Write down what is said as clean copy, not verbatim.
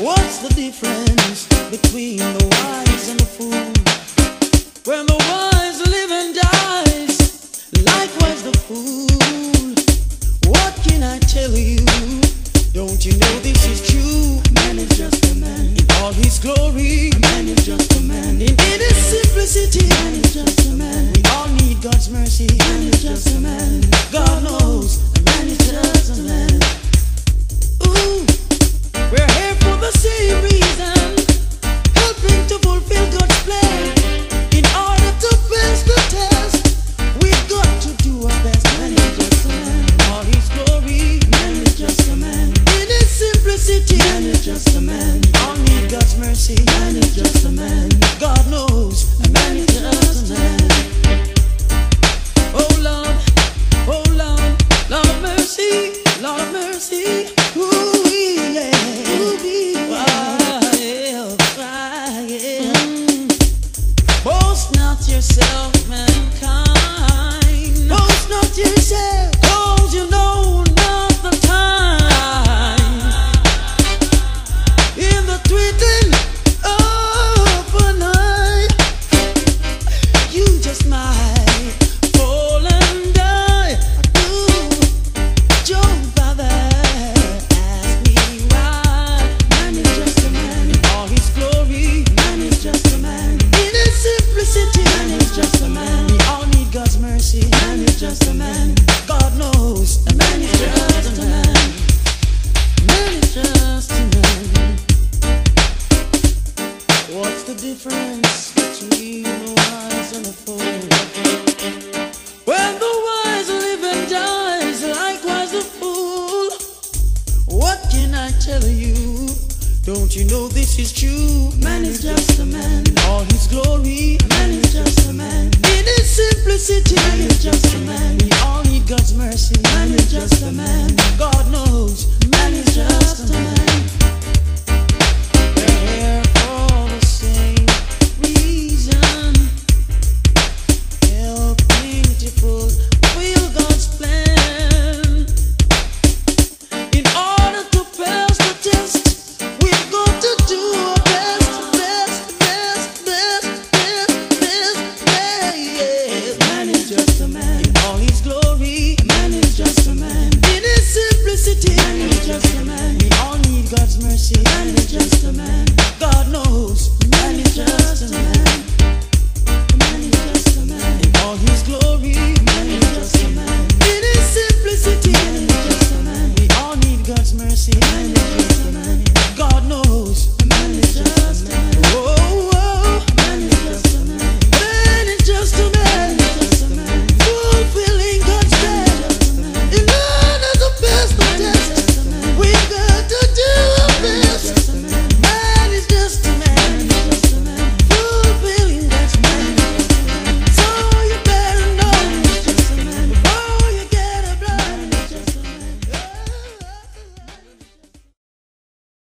What's the difference between the wise and the fool? When the wise live and dies, likewise the fool. What can I tell you? Don't you know this is true? A man is just a man. In all his glory, a man is just a man. In his simplicity, a man is just a man. We all need God's mercy. A man is just a man. God knows, a man is just a man. Ooh, we're here for the same reason, helping to fulfill God's plan. In order to pass the test, we've got to do our best. Man is just a man. In all his glory, man is just a man. In his simplicity, man is just a man. We all need God's mercy. Man is just a man. God knows, a man is just a man. Oh Lord, Lord of mercy, Lord of mercy. Ooh, yeah. Boast not yourself, mankind. Boast not yourself, 'cause you know not the time. In the twinkling of an eye, you just might fall and die. Ooh, Job, Father, ask me why. Man is just a man. In all his glory, man is just a man. In his simplicity, man is just a man. We all need God's mercy. Man is just a man. God knows, a man is just a man. Man is just a man. What's the difference between the wise and the fool? When the wise live and dies, likewise the fool. What can I tell you? Don't you know this is true? Man is just a man. In all his glory, man is just a man. In his simplicity, man is just a man. We all need God's mercy. Man is just a man. God knows, man is just a man. We're here for the same reason, helping to fulfill God's plan. In order to pass the test, we've got to do our best. Man is just a man. In all his glory, man is just a man. In his simplicity, man is just a man. We all need God's mercy. Man is just a man. God knows, man is just a man.